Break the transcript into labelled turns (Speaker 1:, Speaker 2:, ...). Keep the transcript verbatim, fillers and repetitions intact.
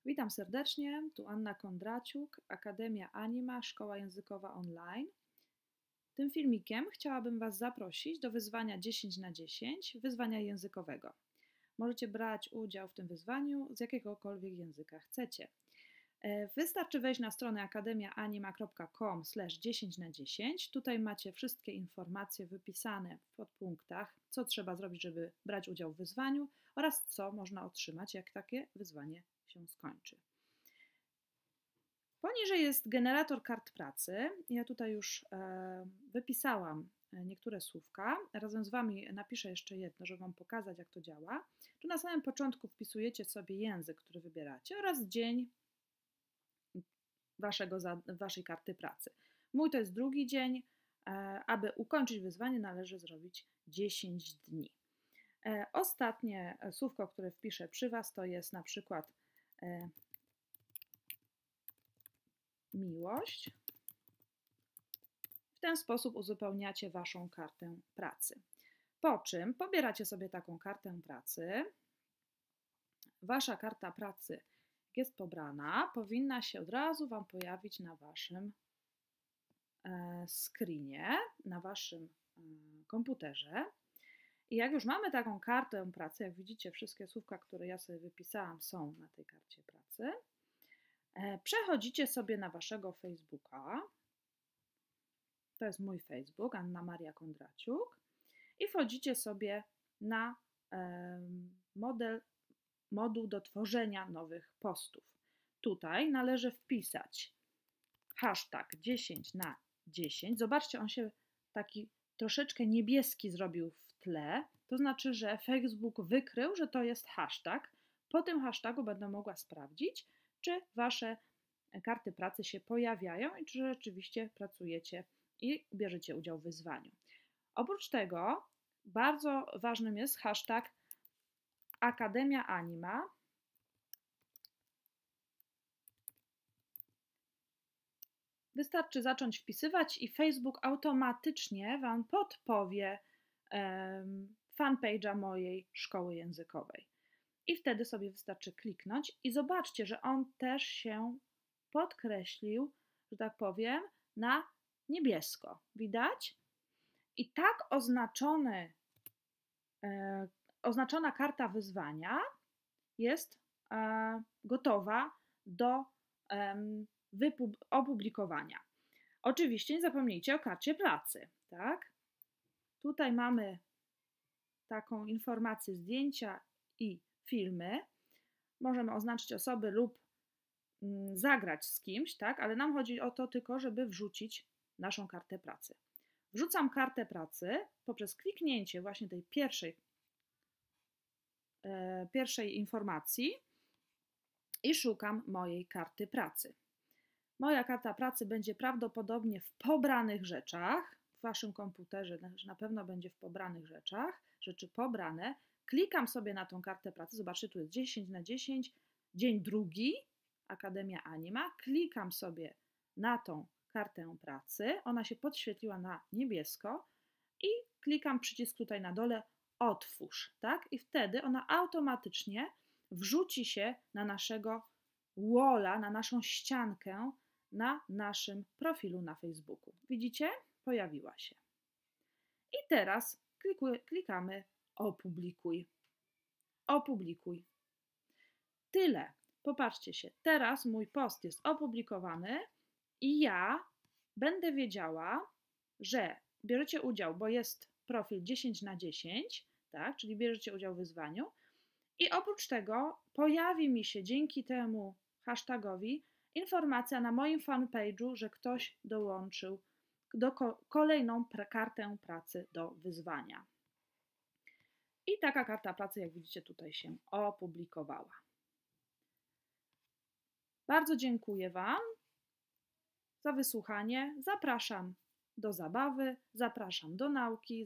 Speaker 1: Witam serdecznie, tu Anna Kondraciuk, Akademia Anima, Szkoła Językowa Online. Tym filmikiem chciałabym Was zaprosić do wyzwania dziesięć na dziesięć, wyzwania językowego. Możecie brać udział w tym wyzwaniu z jakiegokolwiek języka chcecie. Wystarczy wejść na stronę akademiaanima kropka com slash dziesięć na dziesięć. Tutaj macie wszystkie informacje wypisane w podpunktach, co trzeba zrobić, żeby brać udział w wyzwaniu oraz co można otrzymać, jak takie wyzwanie się skończy. Poniżej jest generator kart pracy. Ja tutaj już e, wypisałam niektóre słówka. Razem z Wami napiszę jeszcze jedno, żeby Wam pokazać, jak to działa. Tu na samym początku wpisujecie sobie język, który wybieracie oraz dzień waszego, waszej karty pracy. Mój to jest drugi dzień. E, aby ukończyć wyzwanie, należy zrobić dziesięć dni. E, ostatnie słówko, które wpiszę przy Was, to jest na przykład e, miłość. W ten sposób uzupełniacie Waszą kartę pracy. Po czym pobieracie sobie taką kartę pracy. Wasza karta pracy, jak jest pobrana, powinna się od razu Wam pojawić na Waszym screenie, na Waszym komputerze. I jak już mamy taką kartę pracy, jak widzicie, wszystkie słówka, które ja sobie wypisałam, są na tej karcie pracy. Przechodzicie sobie na Waszego Facebooka. To jest mój Facebook, Anna Maria Kondraciuk. I wchodzicie sobie na model, moduł do tworzenia nowych postów. Tutaj należy wpisać hashtag dziesięć na dziesięć. Zobaczcie, on się taki troszeczkę niebieski zrobił w tle. To znaczy, że Facebook wykrył, że to jest hashtag. Po tym hashtagu będę mogła sprawdzić, czy Wasze karty pracy się pojawiają i czy rzeczywiście pracujecie i bierzecie udział w wyzwaniu. Oprócz tego bardzo ważnym jest hashtag Akademia Anima. Wystarczy zacząć wpisywać i Facebook automatycznie Wam podpowie um, fanpage'a mojej szkoły językowej. I wtedy sobie wystarczy kliknąć i zobaczcie, że on też się podkreślił, że tak powiem, na niebiesko. Widać? I tak oznaczony, e, oznaczona karta wyzwania jest e, gotowa do e, opublikowania. Oczywiście nie zapomnijcie o karcie pracy, tak? Tutaj mamy taką informację, zdjęcia i filmy. Możemy oznaczyć osoby lub zagrać z kimś, tak? Ale nam chodzi o to tylko, żeby wrzucić naszą kartę pracy. Wrzucam kartę pracy poprzez kliknięcie właśnie tej pierwszej, e, pierwszej informacji i szukam mojej karty pracy. Moja karta pracy będzie prawdopodobnie w pobranych rzeczach. W Waszym komputerze na pewno będzie w pobranych rzeczach, rzeczy pobrane. Klikam sobie na tą kartę pracy. Zobaczcie, tu jest dziesięć na dziesięć, dzień drugi, Akademia Anima. Klikam sobie na tą kartę pracy. Ona się podświetliła na niebiesko i klikam przycisk tutaj na dole otwórz, tak? I wtedy ona automatycznie wrzuci się na naszego walla, na naszą ściankę, na naszym profilu na Facebooku. Widzicie? Pojawiła się. I teraz klikuj, klikamy opublikuj. Opublikuj. Tyle. Popatrzcie się. Teraz mój post jest opublikowany i ja będę wiedziała, że bierzecie udział, bo jest profil dziesięć na dziesięć, tak? Czyli bierzecie udział w wyzwaniu. I oprócz tego pojawi mi się dzięki temu hashtagowi informacja na moim fanpage'u, że ktoś dołączył do ko kolejną kartę pracy do wyzwania. I taka karta pracy, jak widzicie, tutaj się opublikowała. Bardzo dziękuję Wam za wysłuchanie. Zapraszam do zabawy, zapraszam do nauki.